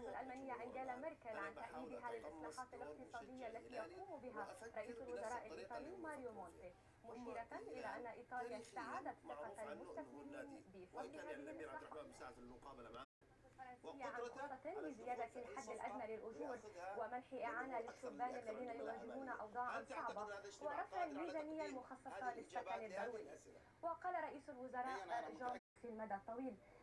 الألمانية أنجيلا ميركل عن تأييدها للإصلاحات الاقتصادية التي يقوم بها رئيس الوزراء الإيطالي ماريو مونتي، مشيرة إلى أن إيطاليا استعادت ثقة المستثمرين بفضل هذه الإصلاحات الفرنسية عن خطة لزيادة الحد الأدنى للأجور ومنح إعانة للشبان الذين يواجهون أوضاعا صعبة ورفع الميزانية المخصصة للسكن الضروري. وقال رئيس الوزراء جون في المدى الطويل